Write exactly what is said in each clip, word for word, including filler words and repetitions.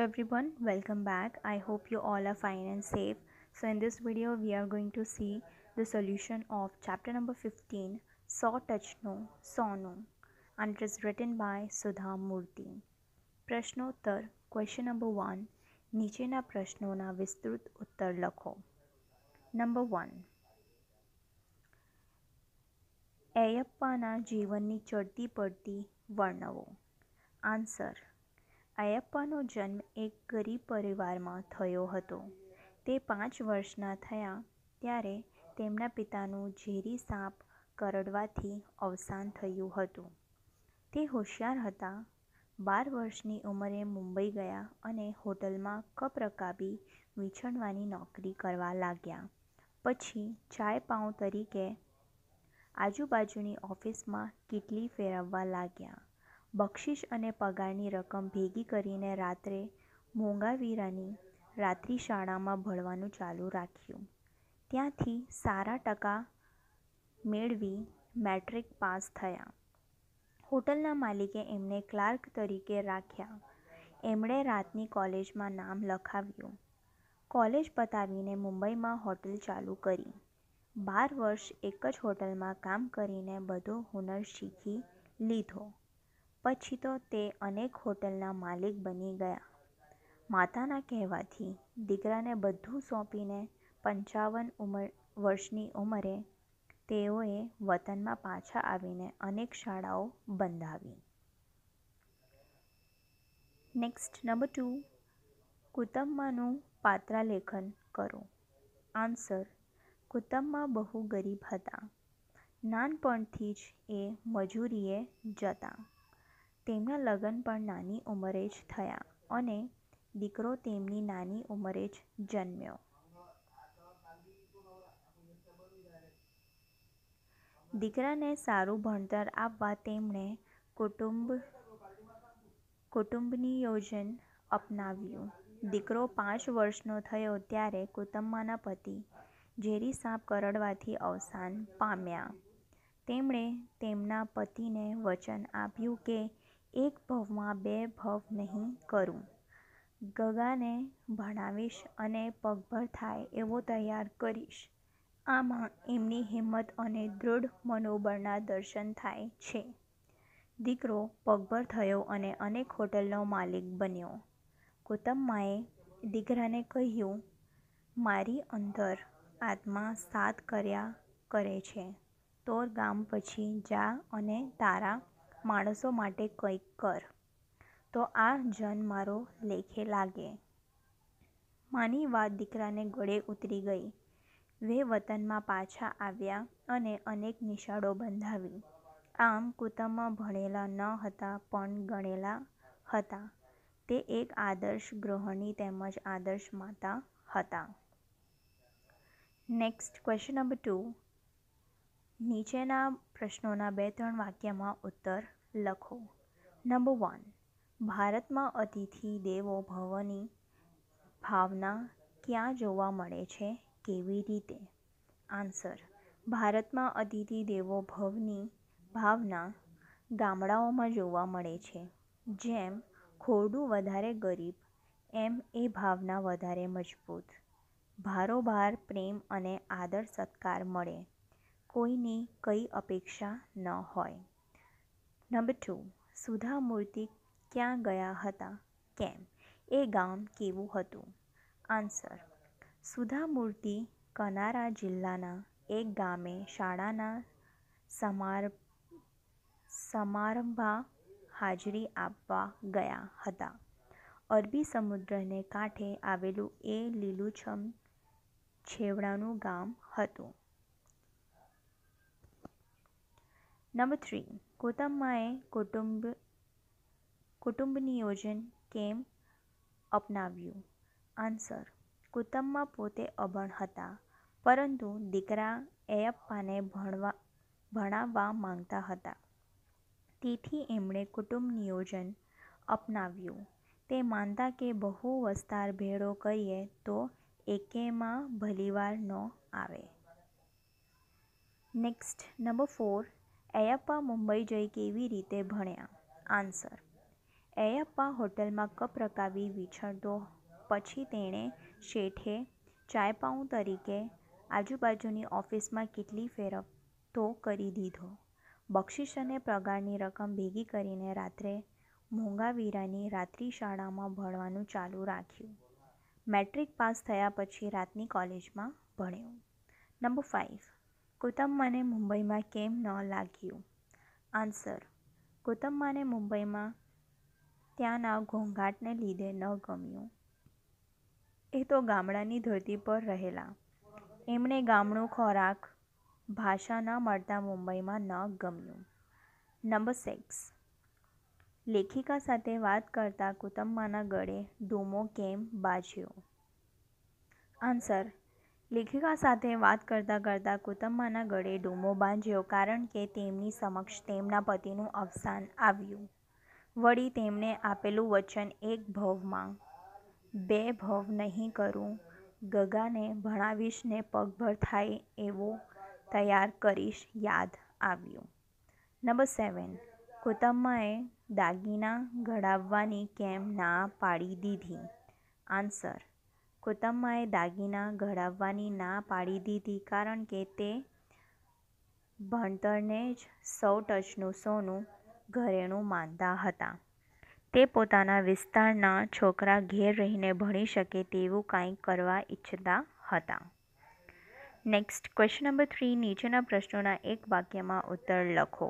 everyone, welcome back. I hope you all are fine and safe. So in this video we are going to see the solution of chapter number fifteen, Saw Touch No, Saw No, and it is written by Sudha Murthy. પ્રશ્નોત્તર question number one, નીચેના પ્રશ્નોના વિસ્તૃત ઉત્તર લખો. Number one, અયપ્પાના જીવનની ચડતી પડતી વર્ણવો. Answer: અયપ્પાનો જન્મ એક ગરીબ પરિવારમાં થયો હતો. તે પાંચ વર્ષના થયા ત્યારે તેમના પિતાનું ઝેરી સાપ કરડવાથી અવસાન થયું હતું. તે હોશિયાર હતા. બાર વર્ષની ઉંમરે મુંબઈ ગયા અને હોટલમાં કપ રકાબી વીંછણવાની નોકરી કરવા લાગ્યા. પછી ચાય પાઉં તરીકે આજુબાજુની ઓફિસમાં કીટલી ફેરવવા લાગ્યા. બક્ષિસ અને પગારની રકમ ભેગી કરીને રાત્રે મોંઘાવીરાની રાત્રિ શાળામાં ભણવાનું ચાલુ રાખ્યું. ત્યાંથી સારા ટકા મેળવી મેટ્રિક પાસ થયા. હોટલના માલિકે એમને ક્લાર્ક તરીકે રાખ્યા. એમણે રાતની કોલેજમાં નામ લખાવ્યું. કોલેજ પતાવીને મુંબઈમાં હોટલ ચાલુ કરી. બાર વર્ષ એક જ હોટલમાં કામ કરીને બધો હુનર શીખી લીધો. પછી તો તે અનેક હોટલના માલિક બની ગયા. માતાના કહેવાથી દીકરાને બધું સોંપીને પંચાવન ઉંમર વર્ષની ઉંમરે તેઓએ વતનમાં પાછા આવીને અનેક શાળાઓ બંધાવી. નેક્સ્ટ નંબર ટુ, કુટુંબમાંનું પાત્રાલેખન કરો. આન્સર: કુટુંબમાં બહુ ગરીબ હતા. નાનપણથી જ એ મજૂરીએ જતા. તેમના લગ્ન પણ નાની ઉંમરે જ થયા અને દીકરો તેમની નાની ઉંમરે જ જન્મ્યો. દીકરાને સારું ભણતર આપવા તેમણે કુટુંબ કુટુંબનિયોજન અપનાવ્યું. દીકરો પાંચ વર્ષનો થયો ત્યારે કુટુંબમાંના પતિ ઝેરી સાપ કરડવાથી અવસાન પામ્યા. તેમણે તેમના પતિને વચન આપ્યું કે એક ભવમાં બે ભવ નહીં કરું. ગગાને ભણાવીશ અને પગભર થાય એવો તૈયાર કરીશ. આમાં એમની હિંમત અને દૃઢ મનોબળના દર્શન થાય છે. દીકરો પગભર થયો અને અનેક હોટલનો માલિક બન્યો. કુટુંબમાએ દીકરાને કહ્યું, મારી અંતર આત્મા સાથ કર્યા કરે છે. તોર ગામ પછી જા અને તારા માણસો માટે કંઈક કર, તો આ જન મારો લેખે લાગે. માની વાત દીકરાને ગળે ઉતરી ગઈ. વે વતનમાં પાછા આવ્યા અને અનેક નિશાળો બંધાવી. આમ કુટુંબમાં ભણેલા ન હતા પણ ગણેલા હતા. તે એક આદર્શ ગૃહિણી તેમજ આદર્શ માતા હતા. નેક્સ્ટ ક્વેશ્ચન નંબર ટુ, નીચેના પ્રશ્નોના બે ત્રણ વાક્યમાં ઉત્તર લખો. નંબર વન, ભારતમાં અતિથિ દેવો ભવની ભાવના ક્યાં જોવા મળે છે, કેવી રીતે? આન્સર: ભારતમાં અતિથિ દેવો ભવની ભાવના ગામડાઓમાં જોવા મળે છે. જેમ ખોરડું વધારે ગરીબ, એમ એ ભાવના વધારે મજબૂત. ભારોભાર પ્રેમ અને આદર સત્કાર મળે. કોઈની કઈ અપેક્ષા ન હોય. નંબર ટુ, સુધા મૂર્તિ ક્યાં ગયા હતા, કેમ? એ ગામ કેવું હતું? આન્સર: સુધા મૂર્તિ કનારા જિલ્લાના એક ગામે શાળાના સમાર સમારંભમાં હાજરી આપવા ગયા હતા. અરબી સમુદ્રને કાંઠે આવેલું એ લીલુંછમ છેવાડાનું ગામ હતું. નંબર થ્રી, કુટુંબમાએ કુટુંબ કુટુંબનિયોજન કેમ અપનાવ્યું? આન્સર: કુટુંબમાં પોતે અભણ હતા, પરંતુ દીકરા અયપ્પાને ભણવા ભણાવવા માંગતા હતા. તેથી એમણે કુટુંબ નિયોજન અપનાવ્યું. તે માનતા કે બહુ વસ્તાર ભેળો કરીએ તો એકેયમાં ભલીવાર ન આવે. Next number four, Ayyappa Mumbai જઈ કેવી રીતે ભણ્યા? આન્સર: અયપ્પા હોટલમાં કપ રકાવી વિછળતો પછી તેણે શેઠે ચાયપાઉં તરીકે આજુબાજુની ઓફિસમાં કેટલી ફેરફતો કરી દીધો. બક્ષિસ અને પગારની રકમ ભેગી કરીને રાત્રે મોંઘાવીરાની રાત્રિ શાળામાં ભણવાનું ચાલુ રાખ્યું. મેટ્રિક પાસ થયા પછી રાતની કોલેજમાં ભણ્યો. Number five. કુતમ્માને મુંબઈમાં કેમ ન લાગ્યું? આન્સર. કુતમ્માને મુંબઈમાં ત્યાંના ઘોંઘાટને લીધે ન ગમ્યું. એ તો ગામડાની ધરતી પર રહેલા. એમણે ગામનો ખોરાક, ભાષા ન મળતા મુંબઈમાં ન ગમ્યું. Number six. લેખિકા સાથે વાત કરતા કુતમ્માના ગળે ડૂમો કેમ બાજ્યો? આન્સર. લેખિકા સાથે વાત કરતાં કરતાં કુતમ્માના ગળે ડૂમો બાંધ્યો કારણ કે તેમની સમક્ષ તેમના પતિનું અવસાન આવ્યું. વળી તેમણે આપેલું વચન એક ભવમાં બે ભવ નહીં કરું, ગગાને ભણાવીશ ને પગભર થાય એવો તૈયાર કરીશ યાદ આવ્યું. Number seven. કુતમ્માએ દાગીના ઘડાવવાની કેમ ના પાડી દીધી? આન્સર. કુતમ્માએ દાગીના ઘડાવવાની ના પાડી દીધી કારણ કે તે ભણતરને જ સો ટચનું સોનું ઘરેણું માનતા હતા. તે પોતાના વિસ્તારના છોકરા ઘેર રહીને ભણી શકે તેવું કાંઈક કરવા ઈચ્છતા હતા. Next question number three. નીચેના પ્રશ્નોના એક વાક્યમાં ઉત્તર લખો.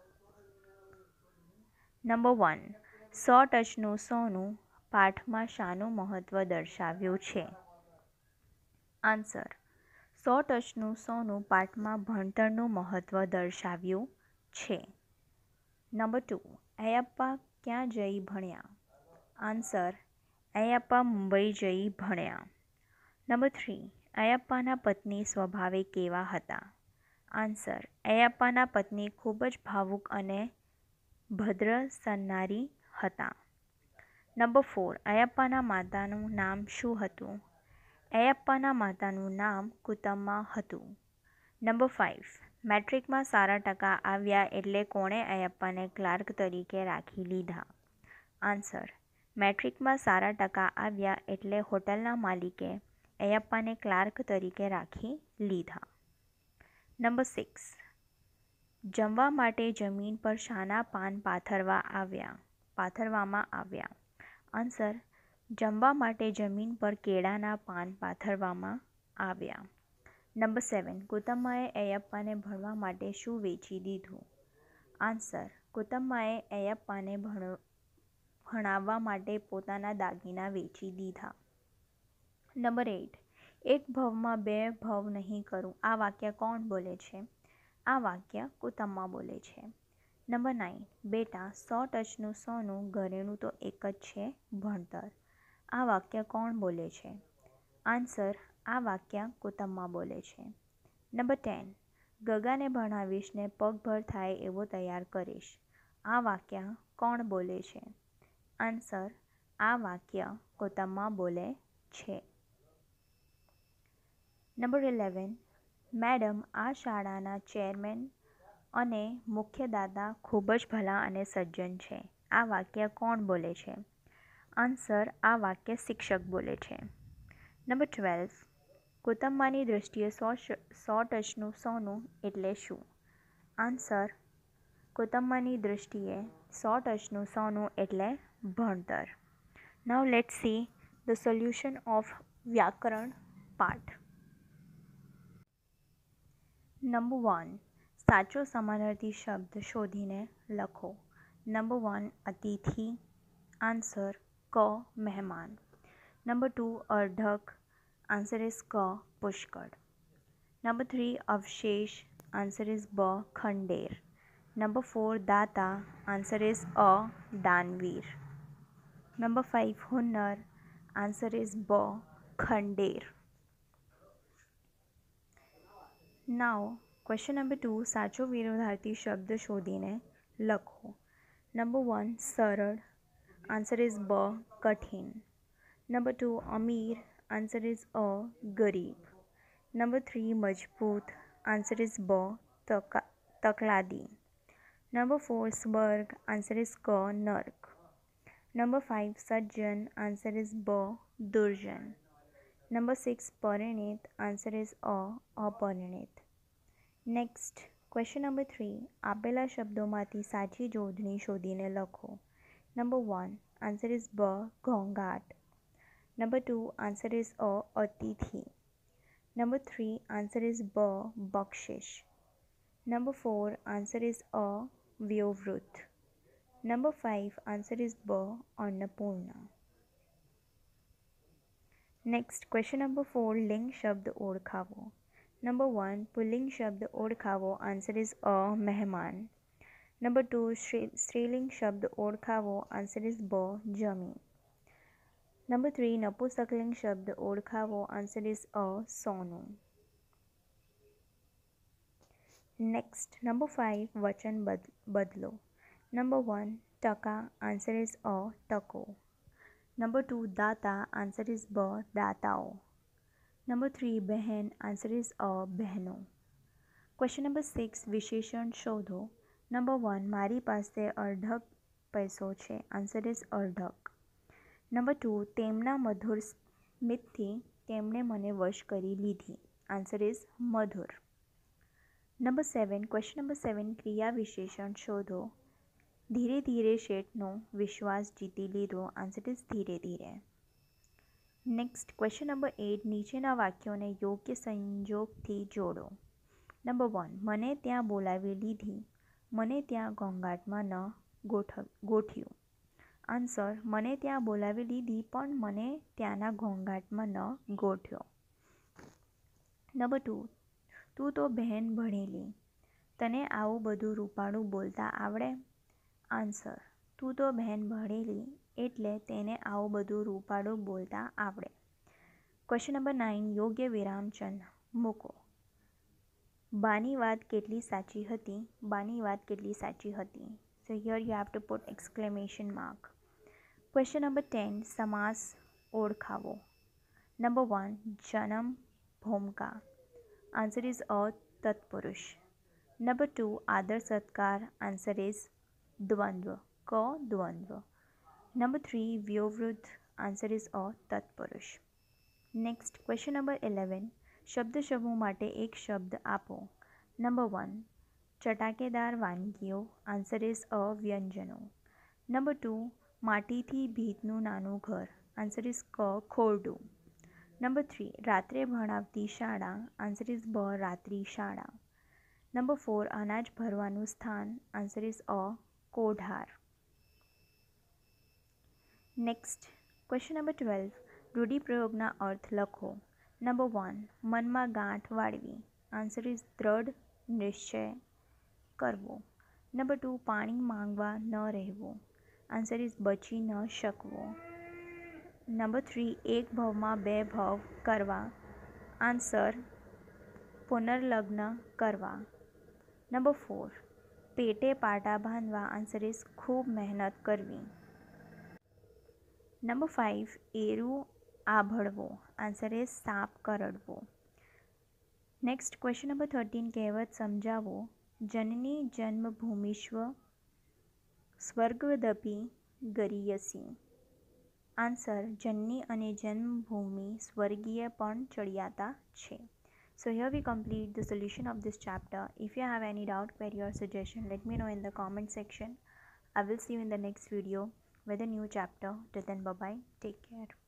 Number one. સો ટચનું સોનું પાઠમાં શાનું મહત્વ દર્શાવ્યું છે? આન્સર. સો ટચનું સોનું પાઠમાં ભણતરનું મહત્વ દર્શાવ્યું છે. Number two. અયપ્પા ક્યાં જઈ ભણ્યા? આન્સર. અયપ્પા મુંબઈ જઈ ભણ્યા. Number three. અયપ્પાના પત્ની સ્વભાવે કેવા હતા? આન્સર. અયપ્પાના પત્ની ખૂબ જ ભાવુક અને ભદ્ર સન્નારી હતા. Number four. અયપ્પાના માતાનું નામ શું હતું? અયપ્પાના માતાનું નામ કુતમ્મા હતું. Number five. મેટ્રિકમાં સારા ટકા આવ્યા એટલે કોણે અયપ્પાને ક્લાર્ક તરીકે રાખી લીધા? આન્સર. મેટ્રિકમાં સારા ટકા આવ્યા એટલે હોટલના માલિકે અયપ્પાને ક્લાર્ક તરીકે રાખી લીધા. Number six. જમવા માટે જમીન પર શાના પાન પાથરવા આવ્યા પાથરવામાં આવ્યા? આન્સર. જમવા માટે જમીન પર કેળાના પાન પાથરવામાં આવ્યા. Number seven. કુતમ્માએ અયપ્પાને ભણવા માટે શું વેચી દીધું? આન્સર. કુતમ્માએ અયપ્પાને ભણ ભણાવવા માટે પોતાના દાગીના વેચી દીધા. Number eight. એક ભવમાં બે ભવ નહીં કરું આ વાક્ય કોણ બોલે છે? આ વાક્ય કુતમ્મા બોલે છે. Number nine. બેટા, સો ટચનું સોનું ઘરેણું તો એક જ છે, ભણતર. આ વાક્ય કોણ બોલે છે? આન્સર. આ વાક્ય કુતમ્મા બોલે છે. Number ten. ગગાને ભણાવીશ ને પગભર થાય એવો તૈયાર કરીશ. આ વાક્ય કોણ બોલે છે? આન્સર. આ વાક્ય કુતમ્મા બોલે છે. Number eleven. મેડમ, આ શાળાના ચેરમેન અને મુખ્યદાતા ખૂબ જ ભલા અને સજ્જન છે. આ વાક્ય કોણ બોલે છે? આન્સર. આ વાક્ય શિક્ષક બોલે છે. Number twelve. કુતમ્માની દૃષ્ટિએ સો સો ટચનું સોનું એટલે શું? આન્સર. કુતમ્માની દૃષ્ટિએ સો ટચનું સોનું એટલે ભણતર. Now let's see the solution of વ્યાકરણ પાઠ. Number one. સાચો સમાનાર્થી શબ્દ શોધીને લખો. Number one. અતિથિ. આન્સર. ક. મહેમાન. Number two. અર્ધક. આન્સર ઇઝ ક. પુષ્કળ. Number three. અવશેષ. આન્સર ઇઝ બ. ખંડેર. Number four. દાતા. આન્સર ઇઝ અ. દાનવીર. Number five. હુન્નર. આન્સર ઇઝ બ. ખંડેર. Now question number two. સાચો વિરોધાર્થી શબ્દ શોધીને લખો. Number one. સરળ. આન્સર ઇઝ બ. કઠિન. Number two. અમીર. આન્સર ઇઝ અ. ગરીબ. Number three. મજબૂત. આન્સર ઇઝ બ. તકા તકલાદી. Number four. સ્વર્ગ. આન્સર ઇઝ ક. નર્ક. Number five, Sajjan. Answer is B. Durjan. Number six, Parinit. Answer is A. Aparinit. Next, question number three. આપેલા શબ્દોમાંથી સાચી જોડણી શોધીને લખો. Number one, answer is B. ઘોંઘાટ. Number two, answer is A. અતિથિ. Number three, answer is B. બક્ષિશ. Number four, answer is A. વ્યોવૃત. Number five, answer is B. Annapurna. Next, question number four, લિંગ શબ્દ ઓળખાવો. Number one, પુલ્લિંગ શબ્દ ઓળખાવો. Answer is A. મહેમાન. Number two, સ્ત્રીલિંગ શબ્દ ઓળખાવો. Answer is B. જમી. Number three, નપુંસકલિંગ શબ્દ ઓળખાવો. Answer is A. સોનું. Next, number five, વચન બદલો. Number one, ટકા. Answer is A. ટકો. Number two, data. Answer is B. દાતાઓ. Number three, બહેન. Answer is A. બહેનો. Question number six, વિશેષણ શોધો. Number one, મારી પાસે અઢળક પૈસો છે. Answer is અઢળક. Number two, તેમના મધુર સ્મિતથી તેમણે મને વશ કરી લીધી. Answer is Madhur. Number seven, question number seven, ક્રિયા વિશેષણ શોધો. ધીરે ધીરે શેઠનો વિશ્વાસ જીતી લીધો. Answer is ધીરે ધીરે. Next, question number eight, નીચેના વાક્યોને યોગ્ય સંજોગથી જોડો. Number one, મને ત્યાં બોલાવી લીધી. મને ત્યાં ઘોંઘાટમાં ન ગોઠવ્યું. આન્સર, મને ત્યાં બોલાવી લીધી પણ મને ત્યાંના ઘોંઘાટમાં ન ગોઠ્યો. નંબર ટુ, તું તો બહેન ભણેલી, તને આવું બધું રૂપાળું બોલતા આવડે? આન્સર, તું તો બહેન ભણેલી એટલે તેને આવું બધું રૂપાળું બોલતા આવડે. ક્વેશ્ચન નંબર નાઇન, યોગ્ય વિરામચિહ્ન મૂકો. બાની વાત કેટલી સાચી હતી? બાની વાત કેટલી સાચી હતી? So here you have to put exclamation mark. Question number ten, સમાસ ઓળખાવો. Number one, જન્મ ભૂમિકા. Answer is A. તત્પુરુષ. Number two, આદર સત્કાર. Answer is દ્વંદ્વ. ક દ્વંદ્વ. Number three, વ્યોવૃત. Answer is A. તત્પુરુષ. Next, question number eleven, શબ્દ સમૂહ માટે એક શબ્દ આપો. Number one, ચટાકેદાર વાનગીઓ. Answer is A. વ્યંજનો. Number two, માટીથી ભીતનું નાનું ઘર. Answer is ક ખોરડું. Number three, રાત્રે ભણાવતી શાળા. Answer is B. રાત્રિ શાળા. Number four, અનાજ ભરવાનું સ્થાન. Answer is A. કોઢાર. Next, question number twelve, રૂઢિપ્રયોગના અર્થ લખો. Number one, મનમાં ગાંઠ વાળવી. Answer is દ્રઢ નિશ્ચય કરવો. Number two, પાણી માંગવા ન રહેવું. Answer is બચી ન શકવો. Number three, એક ભાવમાં બે ભાવ કરવા. Answer, પુનર્લગ્ન કરવા. Number four, પેટે પાટા બાંધવા. Answer is ખૂબ મહેનત કરવી. Number five, એરું આભળવો. Answer is સાપ કરડવો. Next, question number thirteen, કહેવત સમજાવો. જનની જન્મભૂમિશ્વ સ્વર્ગવદપી ગરીયસી. આન્સર, જનની અને જન્મભૂમિ સ્વર્ગીય પણ ચડિયાતા છે. So here we complete the solution of this chapter. If you have any doubt, query or suggestion, let me know in the comment section. I will see you in the next video with a new chapter. Till then, bye bye. Take care.